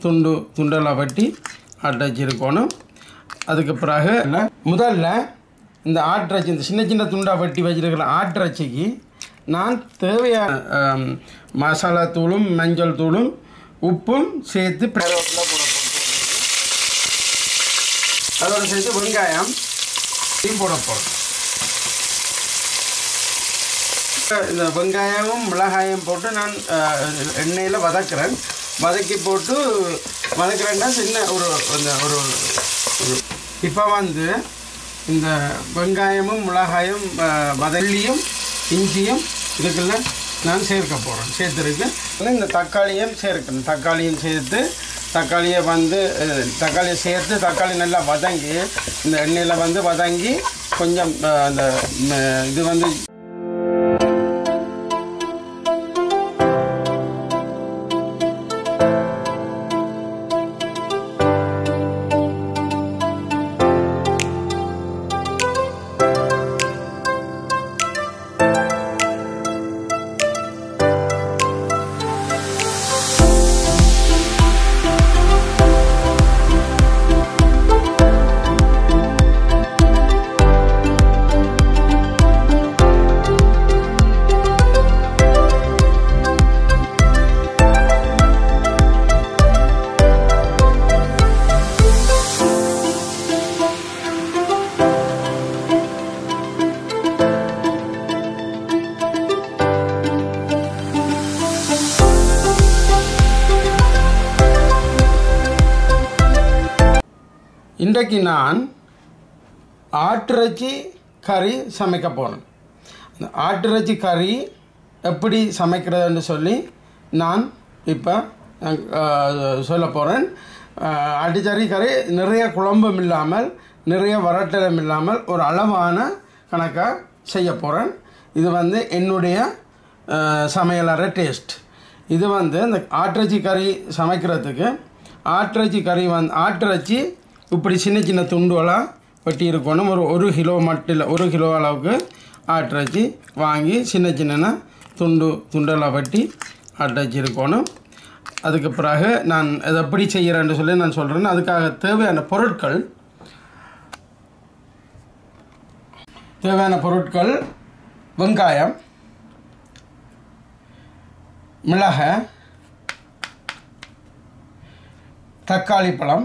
துண்டெல்லாம் வெட்டி ஆட்டி வச்சுருக்கணும். அதுக்கு பிறகு முதல்ல இந்த ஆட்டிறைச்சி இந்த சின்ன சின்ன துண்டாக வெட்டி வச்சுருக்கிற ஆட்டிறைச்சிக்கு நான் தேவையான மசாலா தூளும் மஞ்சள் தூளும் உப்பும் சேர்த்து கருவேப்பிலை போட அதோடு சேர்த்து வெங்காயம் போட போகிறோம். இந்த வெங்காயமும் மிளகாயும் போட்டு நான் எண்ணெயில் வதக்குறேன். வதக்கி போட்டு வதக்குறேன்னா சின்ன ஒரு இப்போ வந்து இந்த வெங்காயமும் மிளகாயும் வதலியும் இஞ்சியும் இதுக்குள்ள நான் சேர்க்க போகிறேன். சேர்த்துருக்கு இந்த தக்காளியும் சேர்க்கணும். தக்காளியும் சேர்த்து தக்காளியை சேர்த்து தக்காளி நல்லா வதங்கி இந்த எண்ணெயில் வந்து வதங்கி கொஞ்சம் அந்த இது வந்து இன்றைக்கு நான் ஆட்டிறைச்சி கறி சமைக்க போகிறேன். அந்த ஆட்டிறைச்சி கறி எப்படி சமைக்கிறதுன்னு சொல்லி நான் இப்போ சொல்ல போகிறேன். ஆட்டுக்கறி கறி நிறைய குழம்பும் இல்லாமல் நிறைய வரட்டலும் இல்லாமல் ஒரு அளவான கணக்காக செய்ய போகிறேன். இது வந்து என்னுடைய சமையலறை டேஸ்ட். இது வந்து இந்த ஆட்டிறைச்சி கறி சமைக்கிறதுக்கு ஆட்டிறைச்சி இப்படி சின்ன சின்ன துண்டுகளாக வெட்டி இருக்கணும். ஒரு கிலோ மட்டும் இல்லை, 1 கிலோ அளவுக்கு ஆட்டிறைச்சி வாங்கி சின்ன சின்ன துண்டெல்லாம் வெட்டி ஆட்டி வச்சுருக்கணும். அதுக்கு பிறகு நான் அதை எப்படி செய்கிறேன்னு சொல்லி நான் சொல்கிறேன். அதுக்காக தேவையான பொருட்கள் வெங்காயம், மிளகாய், தக்காளி பழம்,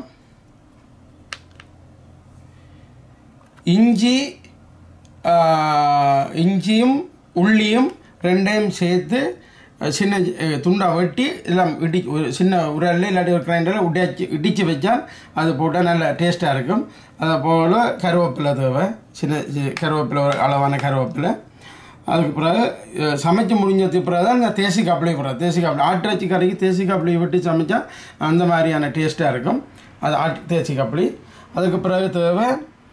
இஞ்சியும் உள்ளியும் ரெண்டையும் சேர்த்து சின்ன துண்டாக வெட்டி எல்லாம் சின்ன உரல்ல இல்லாட்டி ஒரு கிரைண்டரில் இடித்து வச்சால் அது போட்டால் நல்ல டேஸ்ட்டாக இருக்கும். அதை போல் கருவேப்பிலை தேவை, கருவேப்பிலை ஒரு அளவான கருவேப்பிலை. அதுக்கு பிறகு சமைச்சு முடிஞ்சதுக்கு பிறகு தான் இந்த தேசிக்காப்பிளை போடுறேன். ஆட்டிறைச்சி கறிக்கு தேசிக்காப்பிளையை விட்டு சமைச்சா அந்த மாதிரியான டேஸ்ட்டாக இருக்கும். அது தேசிக்காப்பிளி. அதுக்கு பிறகு தேவை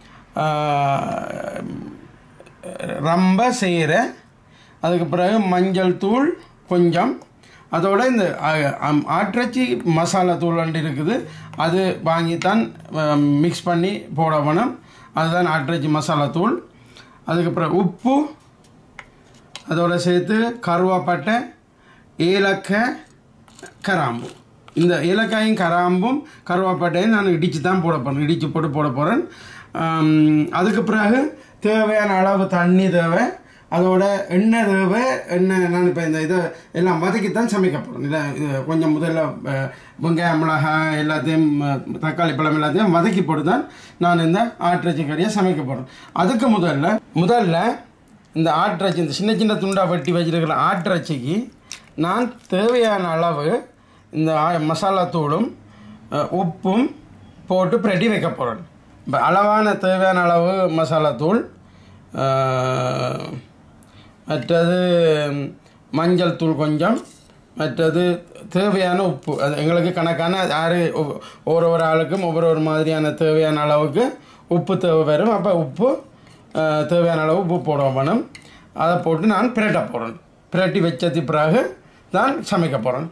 ரொம்ப செய்கிற. அதுக்கு பிறகு மஞ்சள் தூள் கொஞ்சம், அதோட இந்த ஆட்டிறைச்சி மசாலா தூள் இருக்குது, அது வாங்கித்தான் மிக்ஸ் பண்ணி போட வேணும். அதுதான் ஆட்டிறைச்சி மசாலா தூள். அதுக்கு பிறகு உப்பு, அதோட சேர்த்து கருவேப்பட்டை, ஏலக்காய், கிராம்பு. இந்த ஏலக்காயும் கிராம்பும் கருவேப்பட்டையும் நான் இடித்து தான் போட போகிறேன். அதுக்கு பிறகு தேவையான அளவு தண்ணி தேவை, அதோட எண்ணெய் தேவை. எண்ணெய் நான் இப்போ இந்த இதை எல்லாம் வதக்கித்தான் சமைக்க போகிறேன். இல்லை கொஞ்சம் முதல்ல வெங்காயம் மிளகாய் எல்லாத்தையும் தக்காளி பழம் எல்லாத்தையும் வதக்கி போட்டு தான் நான் இந்த ஆட்டிறைச்சி கறியை சமைக்க போகிறேன். அதுக்கு முதல்ல இந்த ஆட்டிறைச்சி இந்த சின்ன சின்ன துண்டாக வெட்டி வச்சுருக்கிற ஆட்டிறைச்சிக்கு நான் தேவையான அளவு இந்த மசாலா தூளும் உப்பும் போட்டு பிரட்டி வைக்க போகிறேன். இப்போ அளவான தேவையான அளவு மசாலா தூள், மற்றது மஞ்சள் தூள் கொஞ்சம், மற்றது தேவையான உப்பு. அது எங்களுக்கு கணக்கான ஒவ்வொரு ஆளுக்கும் ஒவ்வொரு மாதிரியான தேவையான அளவுக்கு உப்பு தேவை வரும். அப்போ உப்பு தேவையான அளவு உப்பு போட வேணும். அதை போட்டு நான் பிரட்ட போகிறேன். பிரட்டி வச்சது பிறகு தான் சமைக்க போகிறேன்.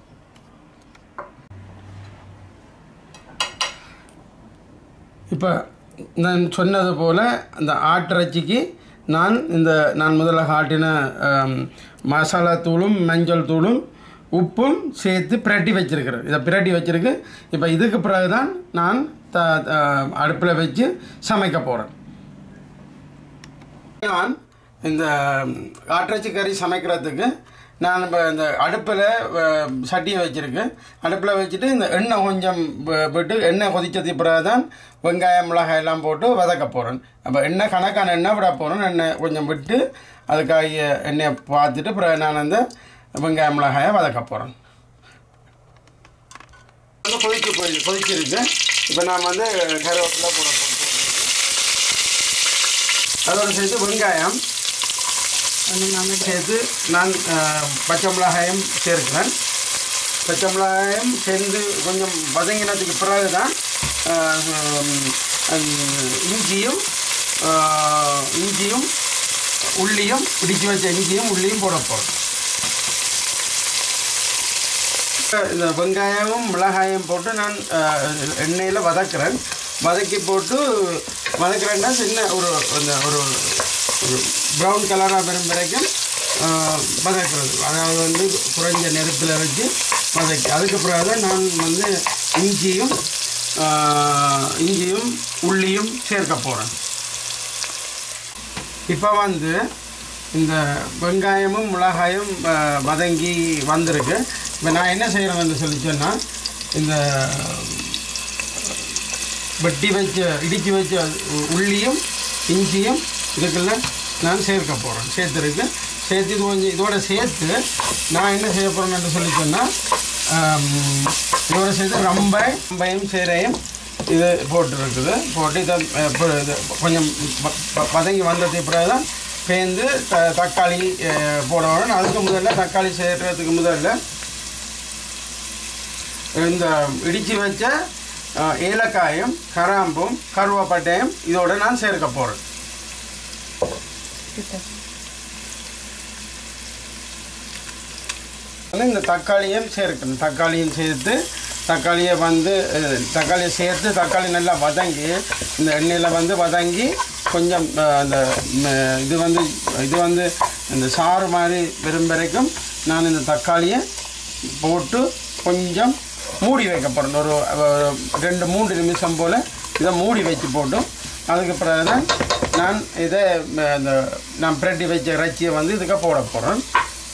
இப்போ நான் சொன்னது போல் அந்த ஆட்டிறைச்சிக்கு நான் முதல்ல காட்டின மசாலா தூளும் மஞ்சள் தூளும் உப்பும் சேர்த்து பிரட்டி வச்சிருக்கிறேன். இதை பிரட்டி வச்சிருக்கு. இப்போ இதுக்கு பிறகு தான் நான் அடுப்பில் வச்சு சமைக்க போகிறேன். நான் இந்த ஆட்டிறைச்சி கறி சமைக்கிறதுக்கு நான் இப்போ இந்த அடுப்பில் சட்டியை வச்சுருக்கேன். அடுப்பில் வச்சுட்டு இந்த எண்ணெய் கொஞ்சம் விட்டு எண்ணெய் கொதிச்சதுக்கு பிறகு தான் வெங்காயம் மிளகாய் எல்லாம் போட்டு வதக்க போகிறேன். அப்போ எண்ணெய் கணக்கான எண்ணெய் விட போகிறேன். எண்ணெய் கொஞ்சம் விட்டு அதுக்காக எண்ணெயை பார்த்துட்டு பிறகு நான் அந்த வெங்காயம் மிளகாயை வதக்க போகிறேன். கொதிச்சிருக்கு. இப்போ நான் வந்து கருவேப்பிலை போட போகிறேன். அதோடு சேர்த்து வெங்காயம் சேர்த்து நான் பச்சை மிளகாயும் சேர்க்கிறேன். பச்சை மிளகாயும் சேர்ந்து கொஞ்சம் வதங்கினதுக்கு பிறகு தான் இஞ்சியும் உள்ளியும் இடித்து வச்ச இஞ்சியும் உள்ளியும் போட போகிறோம். இந்த வெங்காயமும் மிளகாயும் போட்டு நான் எண்ணெயில் வதக்குறேன். வதக்கி போட்டு வதக்குறேன்னா சின்ன ஒரு ப்ரௌன் கலராக வரும் வரைக்கும் வதக்கிறது. அதாவது வந்து குறைஞ்ச நெருப்பில் வச்சு வதக்கி அதுக்கு பிறகு தான் நான் வந்து இஞ்சியும் உள்ளியும் சேர்க்க போகிறேன். இப்போ வந்து இந்த வெங்காயமும் மிளகாயும் வதங்கி வந்திருக்கு. இப்போ நான் என்ன செய்கிறேன்னு சொல்லி சொன்னால் இந்த இடித்து வச்ச உள்ளியும் இஞ்சியும் இதுக்குள்ள நான் சேர்க்க போகிறேன். சேர்த்துருக்கு. சேர்த்து இது கொஞ்சம் இதோட சேர்த்து நான் என்ன செய்ய போகிறேன்னு சொல்லி சொன்னால் இதோட சேர்த்து ரம்பையும் சீரையும் இது போட்டுருக்குது. போட்டு இதை கொஞ்சம் வதங்கி வந்ததுக்கு பிறகு தான் பேர்ந்து தக்காளி போடணும். அதுக்கு முதல்ல தக்காளி சேர்கிறதுக்கு முதல்ல இந்த இடித்து வச்ச ஏலக்காயும் கராம்பும் கருவேப்பட்டையும் இதோட நான் சேர்க்க போகிறேன். இந்த தக்காளியும் சேர்க்கணும். தக்காளியும் சேர்த்து தக்காளியை சேர்த்து தக்காளி நல்லா வதங்கி இந்த எண்ணெயில் வந்து வதங்கி கொஞ்சம் அந்த இது வந்து இந்த சாறு மாதிரி வரும் வரைக்கும் நான் இந்த தக்காளியை போட்டு கொஞ்சம் மூடி வைக்க போகிறேன். ஒரு 2-3 நிமிஷம் போல் இதை மூடி வச்சு போட்டு அதுக்கு பிறகு தான் நான் இதை நான் பிரட்டி வச்ச இறைச்சியை வந்து இதுக்கு போட போகிறேன்.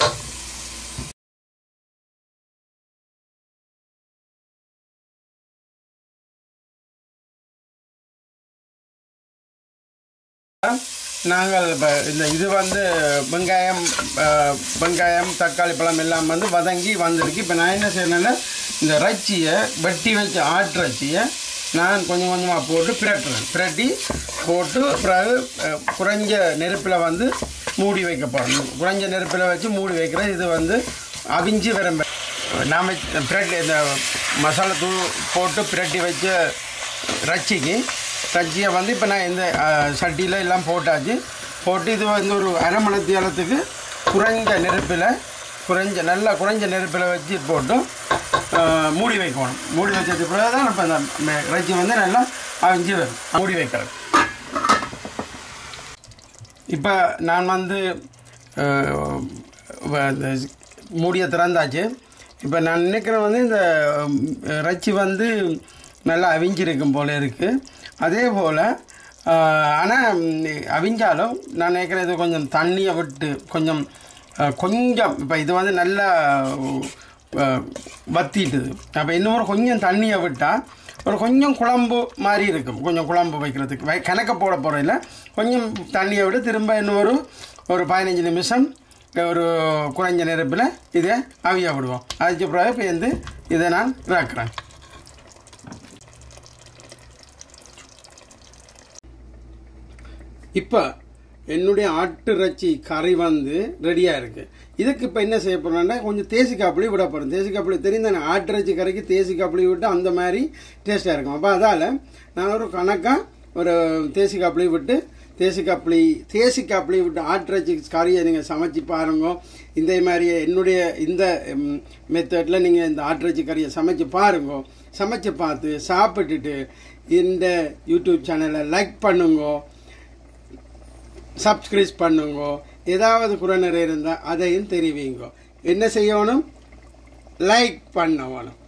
நாங்கள் இப்போ இது வந்து வெங்காயம் தக்காளி பழம் எல்லாம் வந்து வதங்கி வந்திருக்கு. இப்போ நான் என்ன செய்யணுன்னா இந்த இறைச்சியை வெட்டி வச்ச ஆட்டிறைச்சியை நான் கொஞ்சம் கொஞ்சமாக போட்டு பிரட்டி போட்டு பிறகு குறைஞ்ச நெருப்பில் வந்து மூடி வைக்க போகிறோம். குறைஞ்ச நெருப்பில் வச்சு மூடி வைக்கிறேன். இது வந்து அவிஞ்சு விரும்ப நாம் பிரட்டி இந்த மசாலா தூள் போட்டு பிரட்டி வச்ச இறைச்சியை வந்து இப்போ நான் இந்த சட்டியில் எல்லாம் போட்டாச்சு. போட்டு இது வந்து ஒரு அரை மணி நேரத்துக்கு குறைஞ்ச நெருப்பில் வச்சு போட்டு மூடி வைக்கணும். மூடி வச்சதுக்கு பிறகு தான் இப்போ இந்த இறைச்சி வந்து நல்லா அவிஞ்சு வரும். மூடி வைக்கிறேன். இப்போ நான் வந்து மூடியை திறந்தாச்சு. இப்போ நான் நினைக்கிறேன் வந்து இந்த இறைச்சி வந்து நல்லா அவிஞ்சிருக்கும் போல இருக்குது. அதே போல் ஆனால் அவிஞ்சாலும் நான் நினைக்கிறேன் இது கொஞ்சம் தண்ணியை விட்டு கொஞ்சம் இப்போ இது வந்து நல்லா வத்திட்டுது. அப்போ இன்னும் கொஞ்சம் தண்ணியை விட்டால் கொஞ்சம் குழம்பு மாதிரி இருக்கும். கொஞ்சம் குழம்பு வைக்கிறதுக்கு கணக்க போட போகிறதில்ல. கொஞ்சம் தண்ணியை விட்டு திரும்ப இன்னும் ஒரு 15 நிமிஷம் ஒரு குறைஞ்ச நெருப்பில் இதை அவிய விடுவோம். அதுக்கு பிறகு பேர்ந்து இதை நான் இறக்குறேன். இப்போ என்னுடைய ஆட்டிறைச்சி கறி வந்து ரெடியாக இருக்குது. இதுக்கு இப்போ என்ன செய்ய போகிறோன்னா கொஞ்சம் தேசிக்காப்புளி விட போகிறோம். தேசிக்காப்புளி தெரியும் தானே, ஆட்டிறைச்சி கறிக்கு தேசிக்காப்புளி விட்டு அந்த மாதிரி டேஸ்ட்டாக இருக்கும். அப்போ அதால் நான் ஒரு கணக்காக ஒரு தேசிக்காப்புளி விட்டு ஆட்டிறைச்சி கறியை நீங்கள் சமைச்சு பாருங்க. இந்த மாதிரி என்னுடைய இந்த மெத்தடில் நீங்கள் இந்த ஆட்டிறைச்சி கறியை சமைச்சு பாருங்க. சமைச்சு பார்த்து சாப்பிட்டுட்டு இந்த யூடியூப் சேனலை லைக் பண்ணுங்க, சப்ஸ்கிரைப் பண்ணுங்க. ஏதாவது குறை நிறைய இருந்தால் அதையும் தெரிவிங்க. என்ன செய்யணும்? லைக் பண்ண வேணும்.